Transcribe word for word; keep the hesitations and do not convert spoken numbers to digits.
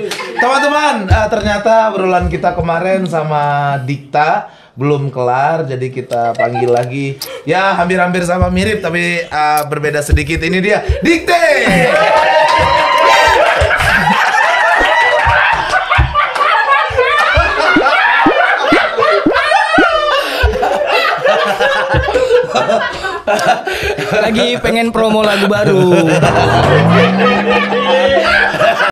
Teman-teman, uh, ternyata obrolan kita kemarin sama Dikta belum kelar, jadi kita panggil lagi. Ya, hampir-hampir sama mirip, tapi uh, berbeda sedikit. Ini dia, Dikte! Lagi pengen promo lagu baru.